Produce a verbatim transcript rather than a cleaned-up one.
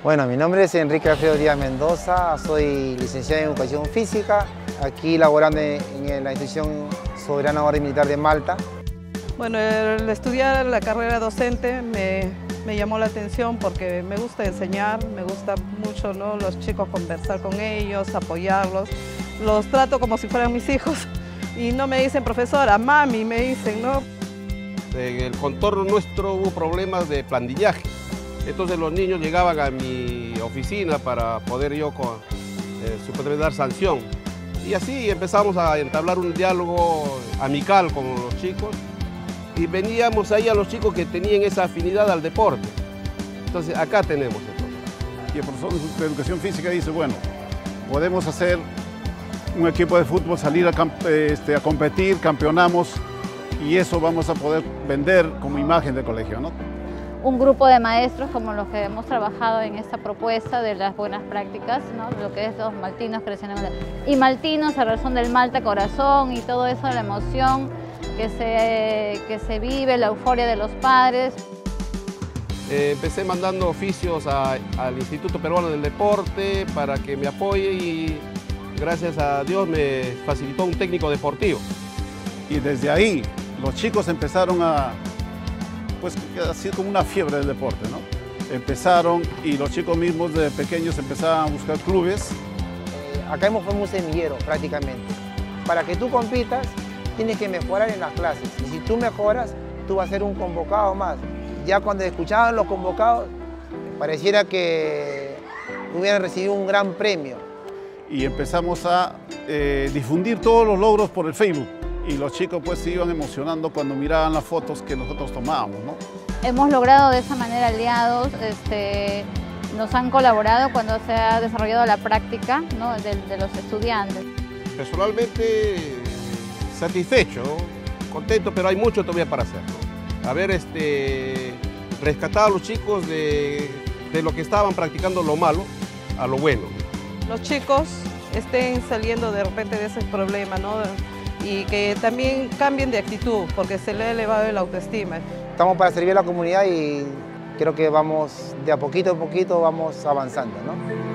Bueno, mi nombre es Enrique Alfredo Díaz Mendoza, soy licenciado en Educación Física, aquí laborando en la Institución Soberana Orden Militar de Malta. Bueno, el estudiar la carrera docente me, me llamó la atención porque me gusta enseñar, me gusta mucho, ¿no?, los chicos, conversar con ellos, apoyarlos. Los trato como si fueran mis hijos y no me dicen profesora, mami, me dicen, ¿no? En el contorno nuestro hubo problemas de plandillaje. Entonces los niños llegaban a mi oficina para poder yo eh, supuestamente dar sanción. Y así empezamos a entablar un diálogo amical con los chicos y veníamos ahí a los chicos que tenían esa afinidad al deporte. Entonces acá tenemos el problema. Y el profesor de Educación Física dice, bueno, podemos hacer un equipo de fútbol, salir a, este, a competir, campeonamos y eso vamos a poder vender como imagen del colegio, ¿no? Un grupo de maestros como los que hemos trabajado en esta propuesta de las buenas prácticas, ¿no?, lo que es los maltinos creciendo y maltinos a razón del Malta Corazón y todo eso, la emoción que se, que se vive, la euforia de los padres. Eh, empecé mandando oficios a, al Instituto Peruano del Deporte para que me apoye y gracias a Dios me facilitó un técnico deportivo. Y desde ahí los chicos empezaron a pues así como una fiebre del deporte, ¿no? Empezaron y los chicos mismos de pequeños empezaban a buscar clubes. Eh, acá hemos formado un semillero prácticamente. Para que tú compitas, tienes que mejorar en las clases. Y si tú mejoras, tú vas a ser un convocado más. Ya cuando escuchaban los convocados, pareciera que hubieran recibido un gran premio. Y empezamos a eh, difundir todos los logros por el Facebook. Y los chicos pues se iban emocionando cuando miraban las fotos que nosotros tomábamos, ¿no? Hemos logrado de esa manera aliados, este, nos han colaborado cuando se ha desarrollado la práctica, ¿no?, de, de los estudiantes. Personalmente satisfecho, contento, pero hay mucho todavía para hacer, ¿no? Haber este, rescatado a los chicos de, de lo que estaban practicando lo malo a lo bueno. Los chicos estén saliendo de repente de ese problema, ¿no?, y que también cambien de actitud, porque se le ha elevado la autoestima. Estamos para servir a la comunidad y creo que vamos de a poquito a poquito vamos avanzando, ¿no?